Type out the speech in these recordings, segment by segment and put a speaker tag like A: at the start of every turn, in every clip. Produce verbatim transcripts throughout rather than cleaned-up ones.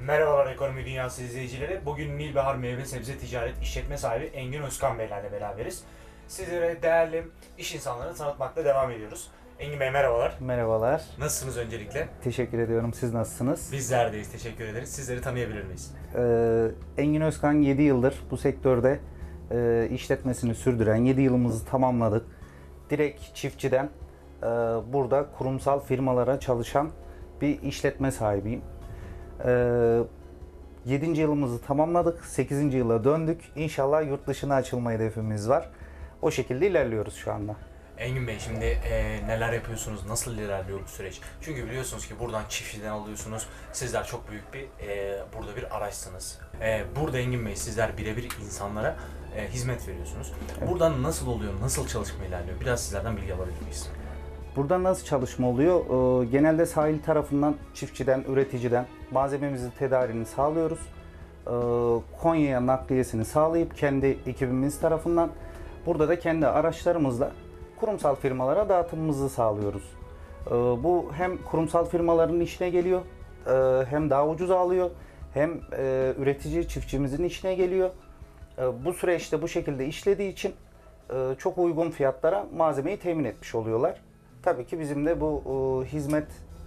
A: Merhabalar Ekonomi Dünyası izleyicileri. Bugün Nilbahar Meyve Sebze Ticaret İşletme Sahibi Engin Özkan Beylerle beraberiz. Sizlere değerli iş insanlarını tanıtmakla devam ediyoruz. Engin Bey merhabalar.
B: Merhabalar.
A: Nasılsınız öncelikle?
B: Teşekkür ediyorum. Siz nasılsınız?
A: Bizler deyiz. Teşekkür ederiz. Sizleri tanıyabilir miyiz?
B: Ee, Engin Özkan yedi yıldır bu sektörde e, işletmesini sürdüren, yedi yılımızı tamamladık. Direkt çiftçiden e, burada kurumsal firmalara çalışan bir işletme sahibiyim. E, yedinci yılımızı tamamladık. sekizinci yıla döndük. İnşallah yurt dışına açılma hedefimiz var. O şekilde ilerliyoruz şu anda.
A: Engin Bey şimdi e, neler yapıyorsunuz, nasıl ilerliyor bu süreç? Çünkü biliyorsunuz ki buradan çiftçiden alıyorsunuz, sizler çok büyük bir, e, burada bir araçsınız. E, burada Engin Bey sizler birebir insanlara e, hizmet veriyorsunuz.
B: Evet.
A: Buradan nasıl oluyor, nasıl çalışma ilerliyor? Biraz sizlerden bilgi alabilir miyiz?
B: Burada nasıl çalışma oluyor? Ee, genelde sahil tarafından, çiftçiden, üreticiden malzememizin tedariğini sağlıyoruz. Ee, Konya'ya nakliyesini sağlayıp kendi ekibimiz tarafından burada da kendi araçlarımızla kurumsal firmalara dağıtımımızı sağlıyoruz. Ee, bu hem kurumsal firmaların işine geliyor, e, hem daha ucuz alıyor, hem e, üretici çiftçimizin işine geliyor. E, bu süreçte bu şekilde işlediği için e, çok uygun fiyatlara malzemeyi temin etmiş oluyorlar. Tabii ki bizim de bu e, hizmet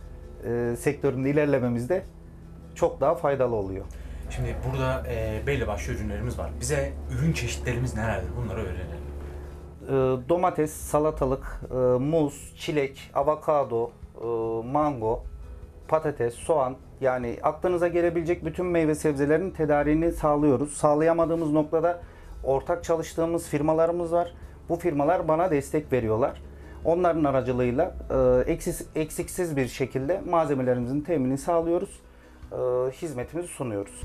B: e, sektöründe ilerlememizde çok daha faydalı oluyor.
A: Şimdi burada e, belli başlı ürünlerimiz var. Bize ürün çeşitlerimiz nelerdir? Bunları öğrenelim.
B: E, domates, salatalık, e, muz, çilek, avokado, e, mango, patates, soğan, yani aklınıza gelebilecek bütün meyve sebzelerin tedariğini sağlıyoruz. Sağlayamadığımız noktada ortak çalıştığımız firmalarımız var. Bu firmalar bana destek veriyorlar. Onların aracılığıyla e, eksiksiz, eksiksiz bir şekilde malzemelerimizin teminini sağlıyoruz. E, hizmetimizi sunuyoruz.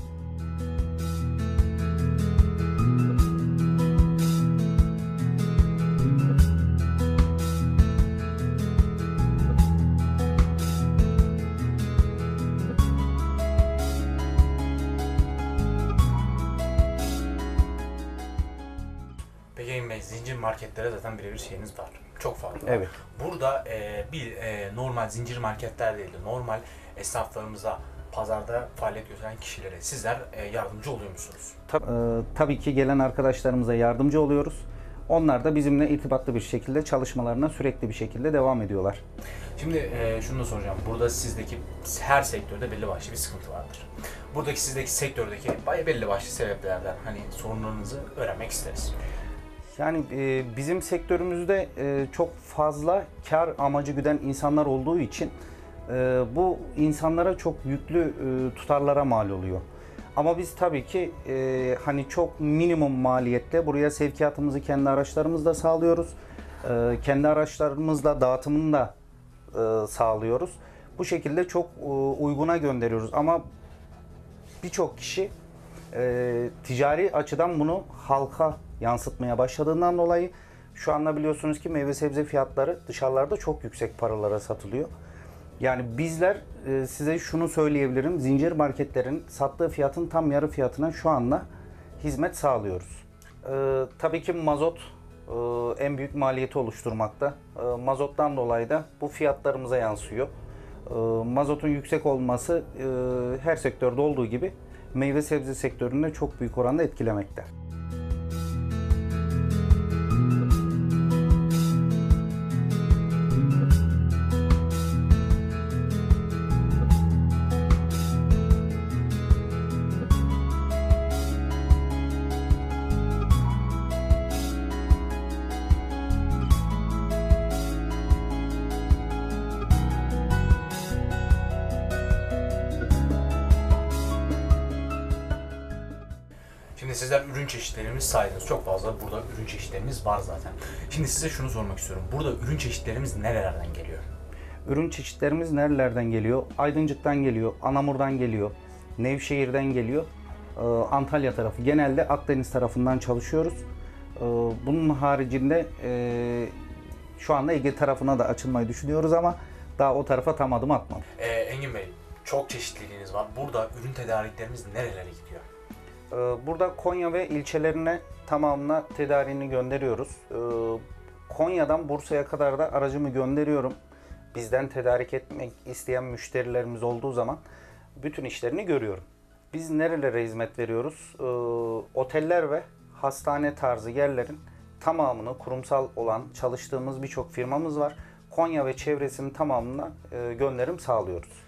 A: Peki Engin Bey, zincir marketlere zaten birebir şeyiniz var. Çok fazla.
B: Evet.
A: Burada e, bir e, normal zincir marketler değil de normal esnaflarımıza, pazarda faaliyet gösteren kişilere sizler e, yardımcı oluyor musunuz?
B: Tab- e, tabii ki gelen arkadaşlarımıza yardımcı oluyoruz. Onlar da bizimle irtibatlı bir şekilde çalışmalarına sürekli bir şekilde devam ediyorlar.
A: Şimdi e, şunu da soracağım. Burada sizdeki her sektörde belli başlı bir sıkıntı vardır. Buradaki sizdeki sektördeki belli başlı sebeplerden hani sorunlarınızı öğrenmek isteriz.
B: Yani e, bizim sektörümüzde e, çok fazla kar amacı güden insanlar olduğu için e, bu insanlara çok yüklü e, tutarlara mal oluyor. Ama biz tabii ki e, hani çok minimum maliyetle buraya sevkiyatımızı kendi araçlarımızla sağlıyoruz. E, kendi araçlarımızla dağıtımını da e, sağlıyoruz. Bu şekilde çok e, uyguna gönderiyoruz. Ama birçok kişi e, ticari açıdan bunu halka yansıtmaya başladığından dolayı şu anda biliyorsunuz ki meyve sebze fiyatları dışarılarda çok yüksek paralara satılıyor. Yani bizler e, size şunu söyleyebilirim. Zincir marketlerin sattığı fiyatın tam yarı fiyatına şu anda hizmet sağlıyoruz. E, tabii ki mazot e, en büyük maliyeti oluşturmakta. E, mazottan dolayı da bu fiyatlarımıza yansıyor. E, mazotun yüksek olması e, her sektörde olduğu gibi meyve sebze sektöründe çok büyük oranda etkilemekte.
A: Şimdi sizler ürün çeşitlerimiz saydınız. Çok fazla burada ürün çeşitlerimiz var zaten. Şimdi size şunu sormak istiyorum. Burada ürün çeşitlerimiz nerelerden geliyor?
B: Ürün çeşitlerimiz nerelerden geliyor? Aydıncık'tan geliyor, Anamur'dan geliyor, Nevşehir'den geliyor, e, Antalya tarafı. Genelde Akdeniz tarafından çalışıyoruz. E, bunun haricinde e, şu anda Ege tarafına da açılmayı düşünüyoruz ama daha o tarafa tam adım atmadık.
A: Ee, Engin Bey, çok çeşitliliğiniz var. Burada ürün tedariklerimiz nerelere gidiyor?
B: E, burada Konya ve ilçelerine tamamına tedariğini gönderiyoruz. E, Konya'dan Bursa'ya kadar da aracımı gönderiyorum. Bizden tedarik etmek isteyen müşterilerimiz olduğu zaman bütün işlerini görüyorum. Biz nerelere hizmet veriyoruz? Ee, oteller ve hastane tarzı yerlerin tamamını kurumsal olan çalıştığımız birçok firmamız var. Konya ve çevresinin tamamına e, gönderim sağlıyoruz.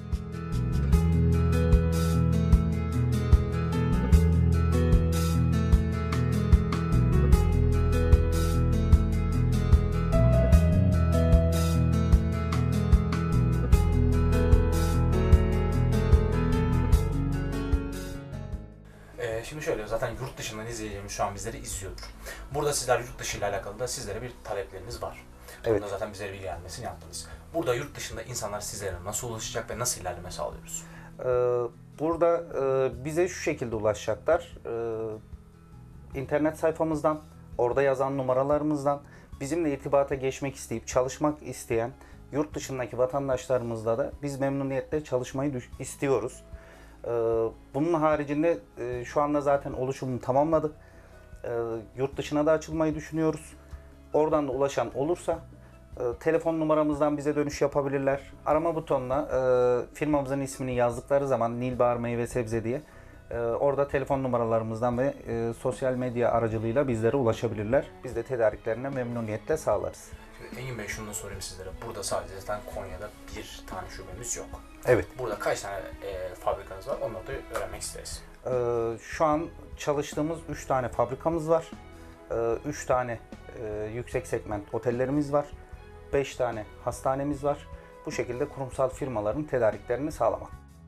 A: Ee, Şimdi şöyle, zaten yurt dışından izleyicilerimiz şu an bizleri izliyordur. Burada sizler yurt dışı ile alakalı da sizlere bir talepleriniz var.
B: Evet.
A: Bunda zaten bizlere bilgilendirmesini yaptınız. Burada yurt dışında insanlar sizlere nasıl ulaşacak ve nasıl ilerleme sağlıyoruz?
B: Ee, Burada e, bize şu şekilde ulaşacaklar. Ee, İnternet sayfamızdan, orada yazan numaralarımızdan bizimle irtibata geçmek isteyip çalışmak isteyen yurt dışındaki vatandaşlarımızla da biz memnuniyetle çalışmayı düş- istiyoruz. Ee, Bunun haricinde e, şu anda zaten oluşumu tamamladık. Ee, Yurt dışına da açılmayı düşünüyoruz. Oradan da ulaşan olursa e, telefon numaramızdan bize dönüş yapabilirler. Arama butonuna e, firmamızın ismini yazdıkları zaman Nilbahar Meyve Sebze diye e, orada telefon numaralarımızdan ve e, sosyal medya aracılığıyla bizlere ulaşabilirler. Biz de tedariklerine memnuniyetle sağlarız.
A: Şimdi Engin Bey, şunu da sorayım sizlere. Burada sadece zaten Konya'da bir tane şubemiz yok.
B: Evet.
A: Burada kaç tane e, fabrikanız var? Onları da öğrenmek isteriz.
B: E, Şu an çalıştığımız üç tane fabrikamız var. üç tane e, yüksek segment otellerimiz var. beş tane hastanemiz var. Bu şekilde kurumsal firmaların tedariklerini sağlamak.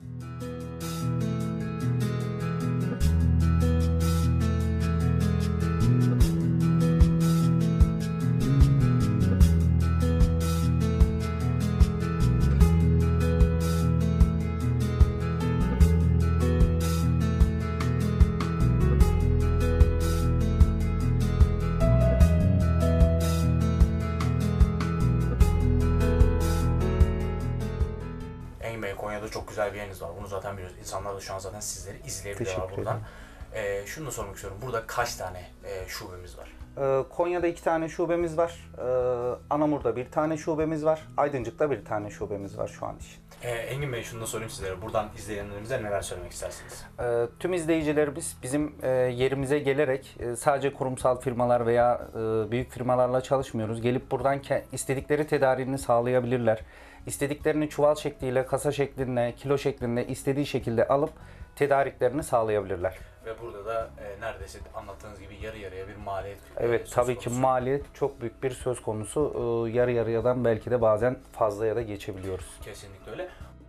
A: Engin Bey, Konya'da çok güzel bir yeriniz var. Bunu zaten biliyoruz. İnsanlar da şu an zaten sizleri izleyebiliyorlar
B: Teşekkür
A: buradan.
B: ederim.
A: E, şunu da sormak istiyorum. Burada kaç tane e, şubemiz var?
B: Ee, Konya'da iki tane şubemiz var. Ee, Anamur'da bir tane şubemiz var. Aydıncık'ta bir tane şubemiz var şu an için.
A: E, Engin Bey, şunu da sorayım sizlere. Buradan izleyenlerimize neler söylemek istersiniz?
B: Ee, Tüm izleyicilerimiz bizim e, yerimize gelerek e, sadece kurumsal firmalar veya e, büyük firmalarla çalışmıyoruz. Gelip buradan ke- istedikleri tedariğini sağlayabilirler. İstediklerini çuval şekliyle, kasa şeklinde, kilo şeklinde istediği şekilde alıp tedariklerini sağlayabilirler.
A: Ve burada da e, neredeyse anlattığınız gibi yarı yarıya bir maliyet e,
B: Evet,
A: söz
B: tabii ki
A: konusu.
B: maliyet çok büyük bir söz konusu. Ee, Yarı yarıyadan belki de bazen fazlaya da geçebiliyoruz.
A: Kesinlikle öyle.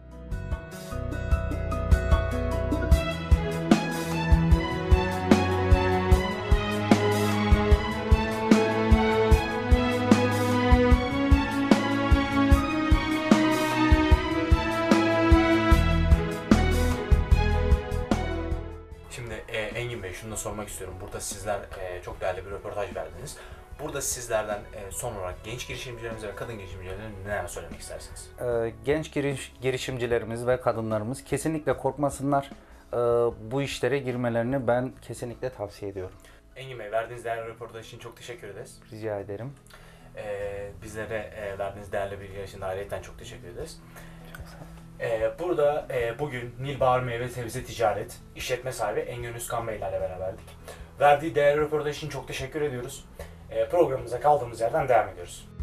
A: Şimdi e, Engin Bey, şunu da sormak istiyorum. Burada sizler e, çok değerli bir röportaj verdiniz. Burada sizlerden e, son olarak genç girişimcilerimize ve kadın girişimcilerine neler söylemek istersiniz?
B: Ee, Genç giriş, girişimcilerimiz ve kadınlarımız kesinlikle korkmasınlar. Ee, Bu işlere girmelerini ben kesinlikle tavsiye ediyorum.
A: Engin Bey, verdiğiniz değerli röportaj için çok teşekkür ederiz.
B: Rica ederim.
A: E, bizlere e, verdiğiniz değerli bilgiler için de ayrıca çok teşekkür ederiz. Ee, burada e, bugün Nilbahar Meyve Sebze Ticaret işletme sahibi Engin Üskan Bey ile beraberdik. Verdiği değerli röportaj için çok teşekkür ediyoruz. E, programımıza kaldığımız yerden devam ediyoruz.